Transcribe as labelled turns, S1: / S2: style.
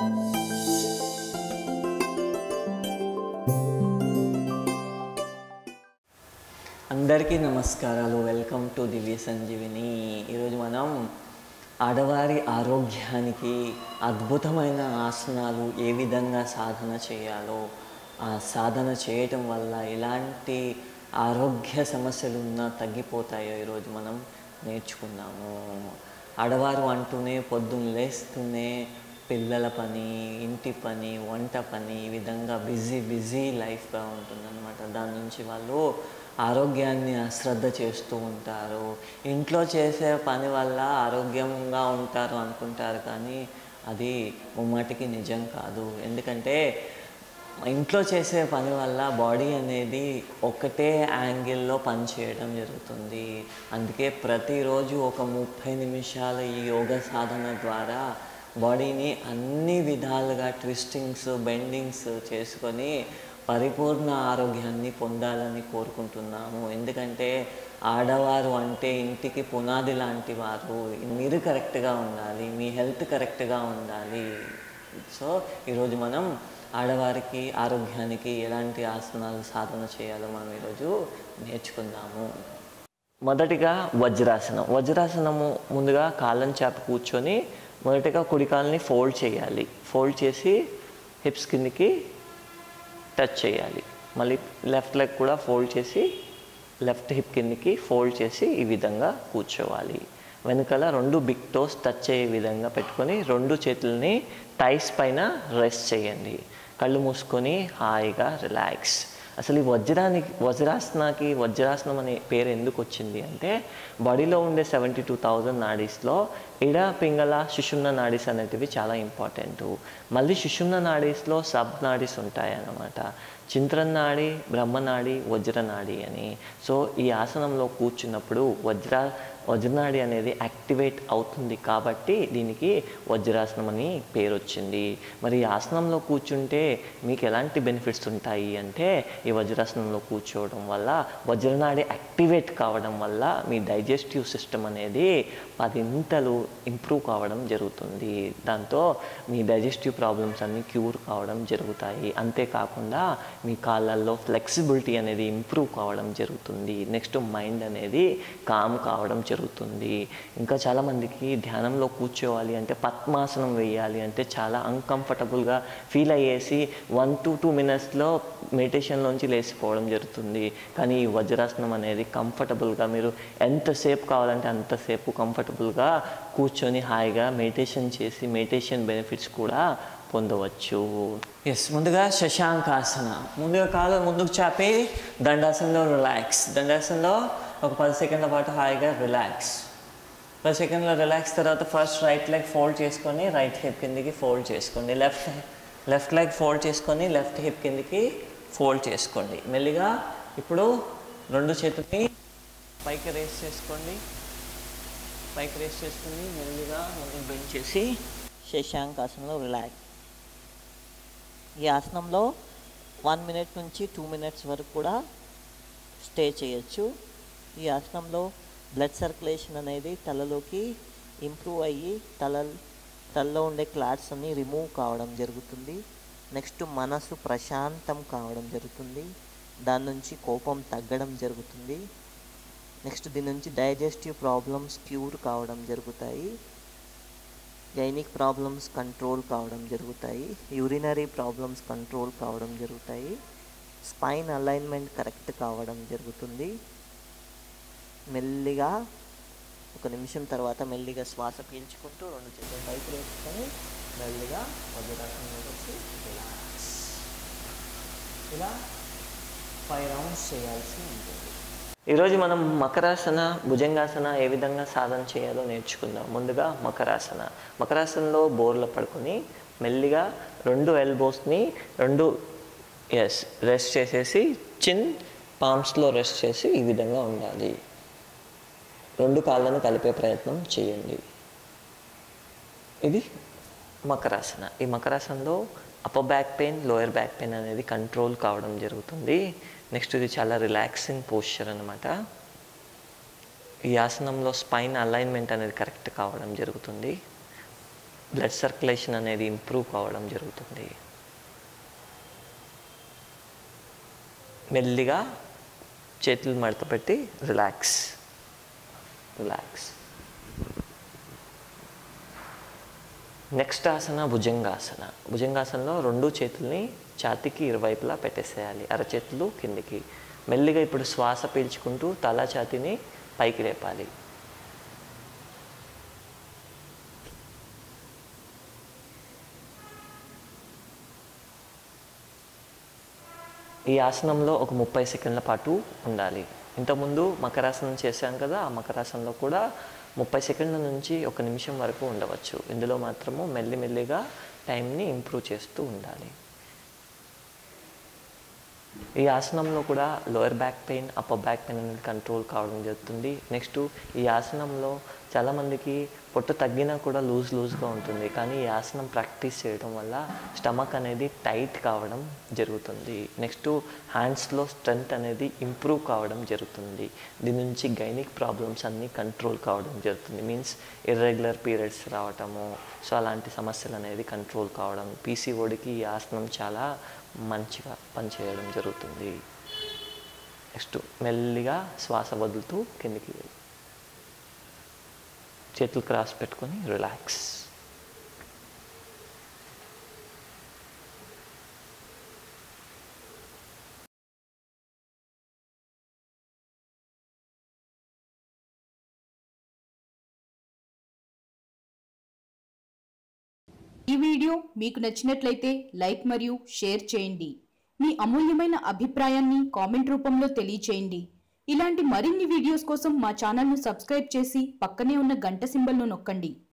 S1: అందరికీ నమస్కారాలు. Welcome to Divya Sanjeevini. ఈరోజు మనం ఆడవారి ఆరోగ్యానికి అద్భుతమైన ఆసనాలు ఏ విధంగా సాధన చేయాలో, ఆ సాధన చేయటం వల్ల ఎలాంటి ఆరోగ్య సమస్యలు ఉన్నా తగ్గిపోతాయో ఈరోజు మనం నేర్చుకుందాము. ఆడవారు అంటూనే పొద్దున్న లేస్తూనే పిల్లల పని, ఇంటి పని, వంట పని, ఈ విధంగా బిజీ లైఫ్గా ఉంటుందన్నమాట. దాని నుంచి వాళ్ళు ఆరోగ్యాన్ని అశ్రద్ధ చేస్తూ ఉంటారు. ఇంట్లో చేసే పని వల్ల ఆరోగ్యంగా ఉంటారు అనుకుంటారు, కానీ అది ముమ్మాటికి నిజం కాదు. ఎందుకంటే ఇంట్లో చేసే పని వల్ల బాడీ అనేది ఒకటే యాంగిల్లో పనిచేయడం జరుగుతుంది. అందుకే ప్రతిరోజు ఒక 30 నిమిషాలు ఈ యోగ సాధన ద్వారా బాడీని అన్ని విధాలుగా ట్విస్టింగ్స్, బెండింగ్స్ చేసుకొని పరిపూర్ణ ఆరోగ్యాన్ని పొందాలని కోరుకుంటున్నాము. ఎందుకంటే ఆడవారు అంటే ఇంటికి పునాది లాంటి వారు. మీరు కరెక్ట్గా ఉండాలి, మీ హెల్త్ కరెక్ట్గా ఉండాలి. సో ఈరోజు మనం ఆడవారికి ఆరోగ్యానికి ఎలాంటి ఆసనాలు సాధన చేయాలో మనం ఈరోజు నేర్చుకుందాము. మొదటిగా వజ్రాసనం. వజ్రాసనము ముందుగా కాళ్ళని చాపి కూర్చొని మొదటిగా కుడి కాళ్ళని ఫోల్డ్ చేయాలి. ఫోల్డ్ చేసి హిప్స్ కిందికి టచ్ చేయాలి. మళ్ళీ లెఫ్ట్ లెగ్ కూడా ఫోల్డ్ చేసి లెఫ్ట్ హిప్ కిందికి ఫోల్డ్ చేసి ఈ విధంగా కూర్చోవాలి. వెనకాల 2 బిగ్ టోస్ టచ్ అయ్యే విధంగా పెట్టుకొని 2 చేతులని థైస్ పైన రెస్ట్ చేయండి. కళ్ళు మూసుకొని హాయిగా రిలాక్స్. అసలు ఈ వజ్రాసనం అనే పేరు ఎందుకు వచ్చింది అంటే, బాడీలో ఉండే 72,000 నాడీస్లో ఇడ, పింగళ, సుషుమ్న నాడీస్ అనేటివి చాలా ఇంపార్టెంట్. మళ్ళీ సుషుమ్న నాడీస్లో సబ్ నాడీస్ ఉంటాయన్నమాట. చింత్రనాడి, బ్రహ్మనాడి, వజ్రనాడి అని. సో ఈ ఆసనంలో కూర్చున్నప్పుడు వజ్రనాడి అనేది యాక్టివేట్ అవుతుంది కాబట్టి దీనికి వజ్రాసనం అని పేరు వచ్చింది. మరి ఈ ఆసనంలో కూర్చుంటే మీకు ఎలాంటి బెనిఫిట్స్ ఉంటాయి అంటే, ఈ వజ్రాసనంలో కూర్చోవడం వల్ల వజ్రనాడి యాక్టివేట్ కావడం వల్ల మీ డైజెస్టివ్ సిస్టమ్ అనేది 10 ఇంప్రూవ్ కావడం జరుగుతుంది. దాంతో మీ డైజెస్టివ్ ప్రాబ్లమ్స్ అన్నీ క్యూర్ కావడం జరుగుతాయి. అంతేకాకుండా మీ కాళ్ళల్లో ఫ్లెక్సిబిలిటీ అనేది ఇంప్రూవ్ కావడం జరుగుతుంది. నెక్స్ట్ మైండ్ అనేది కామ్ కావడం జరుగుతుంది. ఇంకా చాలామందికి ధ్యానంలో కూర్చోవాలి అంటే, పద్మాసనం వేయాలి అంటే చాలా అన్కంఫర్టబుల్గా ఫీల్ అయ్యేసి 1 to 2 మినిట్స్లో మెడిటేషన్లోంచి లేచిపోవడం జరుగుతుంది. కానీ ఈ వజ్రాసనం అనేది కంఫర్టబుల్గా మీరు ఎంతసేపు కావాలంటే అంతసేపు కంఫర్టబుల్గా కూర్చొని హాయిగా మెడిటేషన్ చేసి మెడిటేషన్ బెనిఫిట్స్ కూడా పొందవచ్చు. ముందుగా శశాంకాసన. ముందుగా కాలు ముందుకు చాపి దండాసనలో రిలాక్స్. దండాసనలో ఒక 10 సెకండ్ల పాటు హాయిగా రిలాక్స్. 10 సెకండ్ల రిలాక్స్ తర్వాత ఫస్ట్ రైట్ లెగ్ ఫోల్డ్ చేసుకొని రైట్ హిప్ కిందికి ఫోల్డ్ చేసుకోండి. లెఫ్ట్ లెగ్ ఫోల్డ్ చేసుకొని లెఫ్ట్ హిప్ కిందికి ఫోల్డ్ చేసుకోండి. మెల్లిగా ఇప్పుడు 2 చేతుల్ని పైకి రేస్ చేసుకోండి. పైకి రేస్ చేసుకుని మెల్లిగా ముందుకు బెండ్ చేసి శశాంకాసనంలో రిలాక్స్. ఈ ఆసనంలో 1 మినిట్ నుంచి 2 మినిట్స్ వరకు కూడా స్టే చేయొచ్చు. ఈ ఆసనంలో బ్లడ్ సర్క్యులేషన్ అనేది తలలోకి ఇంప్రూవ్ అయ్యి తలలో ఉండే క్లాట్స్ అన్నీ రిమూవ్ కావడం జరుగుతుంది. నెక్స్ట్ మనసు ప్రశాంతం కావడం జరుగుతుంది. దాని నుంచి కోపం తగ్గడం జరుగుతుంది. నెక్స్ట్ దీని నుంచి డైజెస్టివ్ ప్రాబ్లమ్స్ క్యూర్ కావడం జరుగుతాయి. గైనిక్ ప్రాబ్లమ్స్ కంట్రోల్ కావడం జరుగుతాయి. యూరినరీ ప్రాబ్లమ్స్ కంట్రోల్ కావడం జరుగుతాయి. స్పైన్ అలైన్మెంట్ కరెక్ట్ కావడం జరుగుతుంది. మెల్లిగా 1 నిమిషం తర్వాత మెల్లిగా శ్వాస పీల్చుకుంటూ 2 చేతులు పైకి వేసుకొని మెల్లిగా వజ్రాసనంలోకి వచ్చి రిలాక్స్. ఇలా 5 రౌండ్స్ చేయాల్సి ఉంటుంది. ఈరోజు మనం మకరాసన, భుజంగాసన ఏ విధంగా సాధన చేయాలో నేర్చుకుందాం. ముందుగా మకరాసనలో బోర్లో పడుకొని మెల్లిగా 2 ఎల్బోస్ని రెస్ట్ చేసేసి చిన్ పామ్స్లో రెస్ట్ చేసి ఈ విధంగా ఉండాలి. 2 కాళ్ళను కలిపే ప్రయత్నం చేయండి. ఇది మకరాసన. ఈ మకరాసనలో upper back pain, lower back pain అనేది కంట్రోల్ కావడం జరుగుతుంది. నెక్స్ట్ ఇది చాలా రిలాక్సింగ్ పోస్చర్ అనమాట. ఈ ఆసనంలో స్పైన్ అలైన్మెంట్ అనేది కరెక్ట్ కావడం జరుగుతుంది. బ్లడ్ సర్క్యులేషన్ అనేది ఇంప్రూవ్ కావడం జరుగుతుంది. మెల్లిగా చేతులు మడత పెట్టి రిలాక్స్. నెక్స్ట్ ఆసన భుజంగాసన. భుజంగాసనలో 2 చేతుల్ని ఛాతీకి ఇరువైపులా పెట్టేసేయాలి, అరచేతులు కిందికి. మెల్లిగా ఇప్పుడు శ్వాస పీల్చుకుంటూ తల ఛాతీని పైకి లేపాలి. ఈ ఆసనంలో ఒక 30 సెకండ్ల పాటు ఉండాలి. ఇంతకుముందు మకరాసనం చేశాం కదా, ఆ మకరాసనంలో కూడా 30 సెకండ్ల నుంచి 1 నిమిషం వరకు ఉండవచ్చు. ఇందులో మాత్రము మెల్లిమెల్లిగా టైంని ఇంప్రూవ్ చేస్తూ ఉండాలి. ఈ ఆసనంలో కూడా lower back pain, upper back pain అనేది కంట్రోల్ కావడం జరుగుతుంది. నెక్స్ట్ ఈ ఆసనంలో చాలామందికి పొట్ట తగ్గినా కూడా లూజ్గా ఉంటుంది, కానీ ఈ ఆసనం ప్రాక్టీస్ చేయడం వల్ల స్టమక్ అనేది టైట్ కావడం జరుగుతుంది. నెక్స్ట్ హ్యాండ్స్లో స్ట్రెంగ్త్ అనేది ఇంప్రూవ్ కావడం జరుగుతుంది. దీని నుంచి గైనిక్ ప్రాబ్లమ్స్ అన్నీ కంట్రోల్ కావడం జరుగుతుంది. మీన్స్ ఇర్రెగ్యులర్ పీరియడ్స్ రావటము, సో అలాంటి సమస్యలు అనేది కంట్రోల్ కావడం. పీసీఓడికి ఈ ఆసనం చాలా మంచిగా పనిచేయడం జరుగుతుంది. నెక్స్ట్ మెల్లిగా శ్వాస వదులుతూ కిందికి చేతులు క్రాస్ పెట్టుకొని రిలాక్స్.
S2: ఈ వీడియో మీకు నచ్చినట్లయితే లైక్ మరియు షేర్ చేయండి. మీ అమూల్యమైన అభిప్రాయాన్ని కామెంట్ రూపంలో తెలియచేయండి. ఇలాంటి మరిన్ని వీడియోస్ కోసం మా ఛానల్ను సబ్స్క్రైబ్ చేసి పక్కనే ఉన్న గంట సింబల్ను నొక్కండి.